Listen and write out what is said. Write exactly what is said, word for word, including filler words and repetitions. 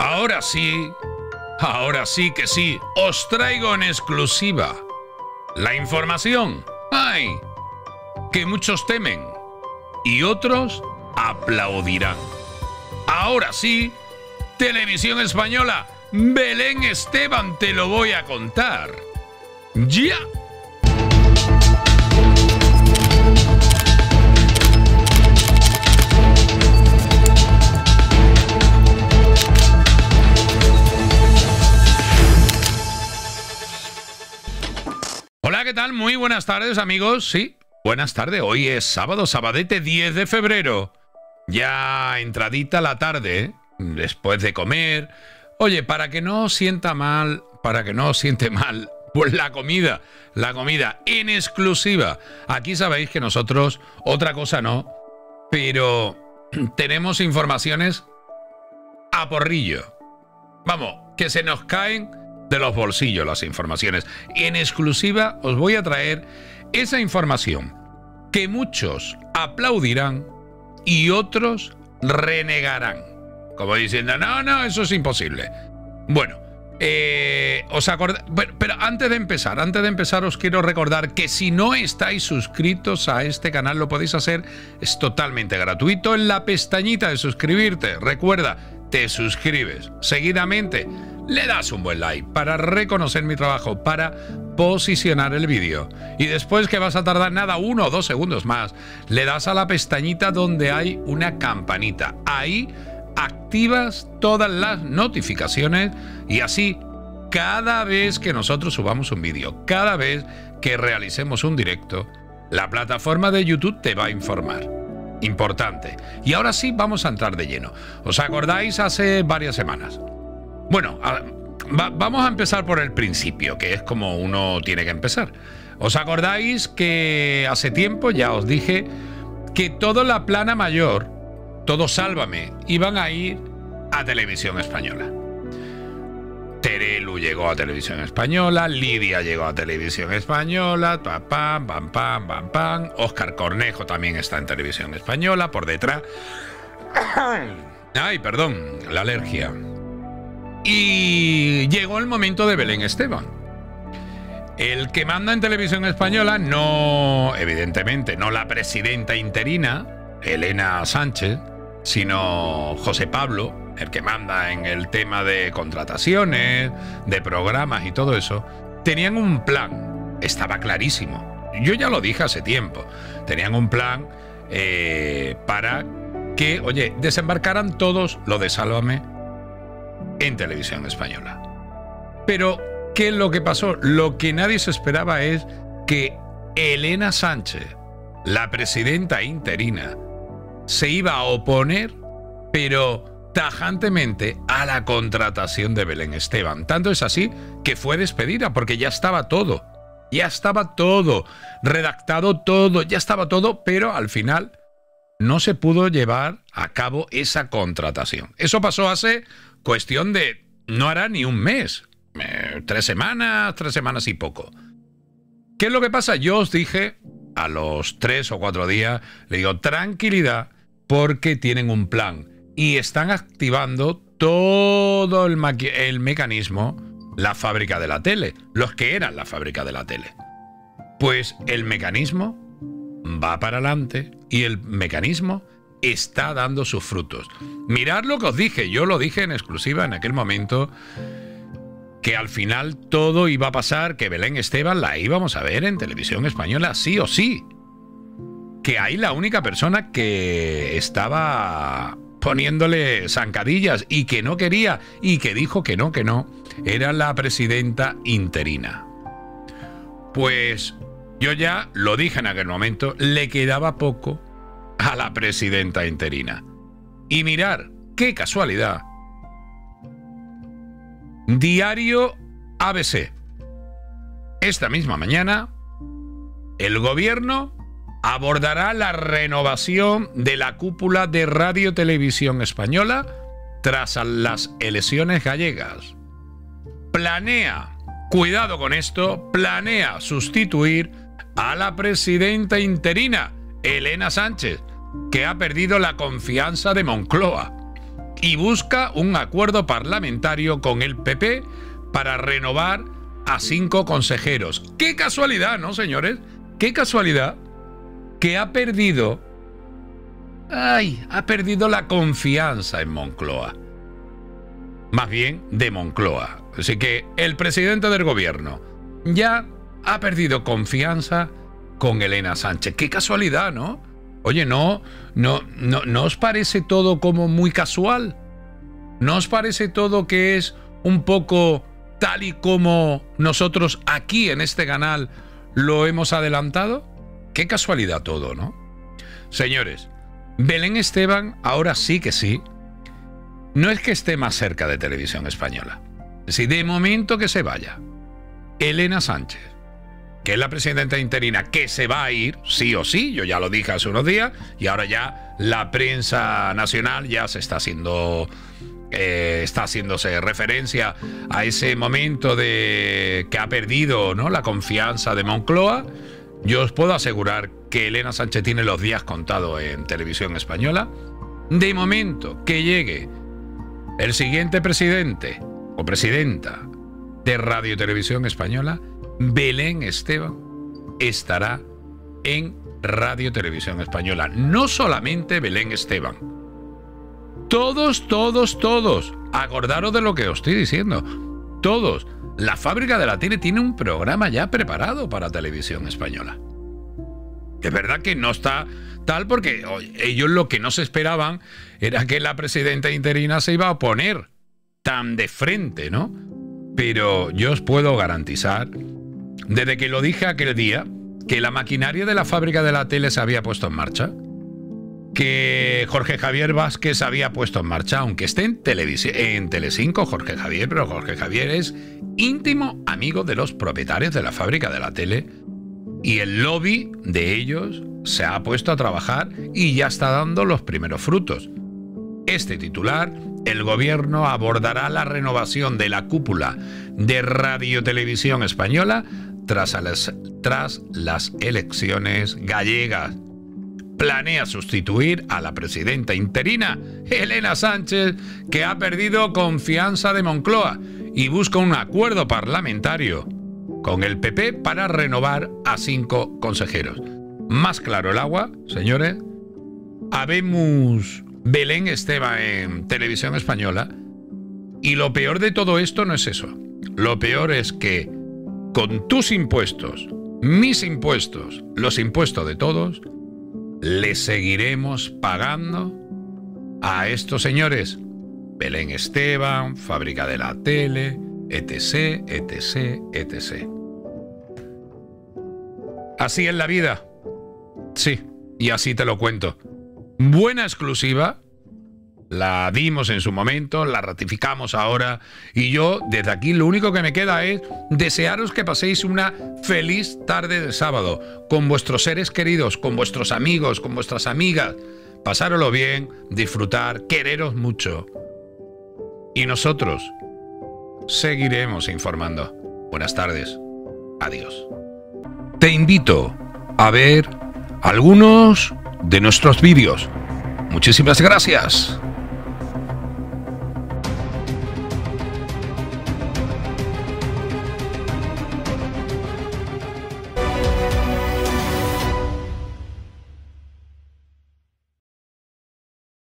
Ahora sí, ahora sí que sí, os traigo en exclusiva la información, ay, que muchos temen y otros aplaudirán. Ahora sí, Televisión Española, Belén Esteban, te lo voy a contar. ¡Ya! Hola, ¿qué tal? Muy buenas tardes, amigos. Sí, buenas tardes. Hoy es sábado, sabadete diez de febrero. Ya entradita la tarde, ¿eh? Después de comer. Oye, para que no sienta mal, para que no siente mal, pues la comida, la comida en exclusiva. Aquí sabéis que nosotros, otra cosa no, pero tenemos informaciones a porrillo. Vamos, que se nos caen de los bolsillos las informaciones. En exclusiva os voy a traer esa información que muchos aplaudirán y otros renegarán. Como diciendo, no, no, eso es imposible. Bueno, eh, os acordáis... Bueno, pero antes de empezar, antes de empezar os quiero recordar que si no estáis suscritos a este canal lo podéis hacer. Es totalmente gratuito en la pestañita de suscribirte. Recuerda, te suscribes seguidamente. Le das un buen like para reconocer mi trabajo, para posicionar el vídeo. Y después, que vas a tardar nada, uno o dos segundos más, le das a la pestañita donde hay una campanita. Ahí activas todas las notificaciones y así, cada vez que nosotros subamos un vídeo, cada vez que realicemos un directo, la plataforma de YouTube te va a informar. Importante. Y ahora sí, vamos a entrar de lleno. ¿Os acordáis hace varias semanas? Bueno, a, va, vamos a empezar por el principio, que es como uno tiene que empezar. ¿Os acordáis que hace tiempo ya os dije que toda la plana mayor, todo Sálvame, iban a ir a Televisión Española? Terelu llegó a Televisión Española, Lidia llegó a Televisión Española, pam, pam, pam, pam, pam, pam. Óscar Cornejo también está en Televisión Española, por detrás. Ay, perdón, la alergia. Y llegó el momento de Belén Esteban. El que manda en Televisión Española, no, evidentemente, no la presidenta interina, Elena Sánchez, sino José Pablo, el que manda en el tema de contrataciones, de programas y todo eso. Tenían un plan, estaba clarísimo. Yo ya lo dije hace tiempo. Tenían un plan eh, para que, oye, desembarcaran todos lo de Sálvame en Televisión Española. Pero, ¿qué es lo que pasó? Lo que nadie se esperaba es que Elena Sánchez, la presidenta interina, se iba a oponer, pero tajantemente, a la contratación de Belén Esteban. Tanto es así que fue despedida, porque ya estaba todo. Ya estaba todo, redactado todo, ya estaba todo, pero al final no se pudo llevar a cabo esa contratación. Eso pasó hace cuestión de, no hará ni un mes, eh, tres semanas, tres semanas y poco. ¿Qué es lo que pasa? Yo os dije, a los tres o cuatro días, le digo, tranquilidad, porque tienen un plan y están activando todo el, el mecanismo, la fábrica de la tele, los que eran la fábrica de la tele. Pues el mecanismo va para adelante y el mecanismo está dando sus frutos. Mirad lo que os dije, yo lo dije en exclusiva en aquel momento, que al final todo iba a pasar, que Belén Esteban la íbamos a ver en Televisión Española sí o sí. Que ahí la única persona que estaba poniéndole zancadillas y que no quería y que dijo que no, que no, era la presidenta interina. Pues yo ya lo dije en aquel momento, le quedaba poco a la presidenta interina. Y mirar, qué casualidad. Diario A B C. Esta misma mañana, el gobierno abordará la renovación de la cúpula de Radio Televisión Española tras las elecciones gallegas. Planea, cuidado con esto, planea sustituir a la presidenta interina, Elena Sánchez, que ha perdido la confianza de Moncloa. y busca un acuerdo parlamentario con el P P para renovar a cinco consejeros. ¡Qué casualidad!, ¿no, señores? ¡Qué casualidad! Que ha perdido... ¡Ay! Ha perdido la confianza en Moncloa. Más bien, de Moncloa. Así que el presidente del gobierno ya ha perdido confianza con Elena Sánchez. ¡Qué casualidad!, ¿no? Oye, ¿no, no, no, ¿no os parece todo como muy casual? ¿No os parece todo que es un poco tal y como nosotros aquí en este canal lo hemos adelantado? ¡Qué casualidad todo!, ¿no? Señores, Belén Esteban, ahora sí que sí, no es que esté más cerca de Televisión Española. Si de momento que se vaya Elena Sánchez, que es la presidenta interina, que se va a ir, sí o sí, yo ya lo dije hace unos días, y ahora ya la prensa nacional ya se está haciendo... Eh, está haciéndose referencia a ese momento de que ha perdido, ¿no?, la confianza de Moncloa. Yo os puedo asegurar que Elena Sánchez tiene los días contados en Televisión Española. De momento que llegue el siguiente presidente o presidenta de Radio Televisión Española, Belén Esteban estará en Radio Televisión Española. No solamente Belén Esteban. Todos, todos, todos. Acordaros de lo que os estoy diciendo. Todos. La Fábrica de la Tele tiene un programa ya preparado para Televisión Española. Es verdad que no está tal porque oye, ellos lo que no se esperaban era que la presidenta interina se iba a oponer tan de frente, ¿no? Pero yo os puedo garantizar, desde que lo dije aquel día, que la maquinaria de la Fábrica de la Tele se había puesto en marcha, que Jorge Javier Vázquez había puesto en marcha, aunque esté en, en Telecinco Jorge Javier, pero Jorge Javier es íntimo amigo de los propietarios de la Fábrica de la Tele y el lobby de ellos se ha puesto a trabajar y ya está dando los primeros frutos. Este titular: el gobierno abordará la renovación de la cúpula de Radio Televisión Española tras las, tras las elecciones gallegas. Planea sustituir a la presidenta interina, Elena Sánchez, que ha perdido confianza de Moncloa, y busca un acuerdo parlamentario con el P P para renovar a cinco consejeros. Más claro el agua, señores. Habemos Belén Esteban en Televisión Española, y lo peor de todo esto no es eso. Lo peor es que con tus impuestos, mis impuestos, los impuestos de todos, le seguiremos pagando a estos señores. Belén Esteban, Fábrica de la Tele, etc, etc, etc. Así es la vida. Sí, y así te lo cuento. Buena exclusiva. La dimos en su momento, la ratificamos ahora, y yo desde aquí lo único que me queda es desearos que paséis una feliz tarde de sábado con vuestros seres queridos, con vuestros amigos, con vuestras amigas. Pasároslo bien, disfrutar, quereros mucho. Y nosotros seguiremos informando. Buenas tardes. Adiós. Te invito a ver algunos de nuestros vídeos. Muchísimas gracias.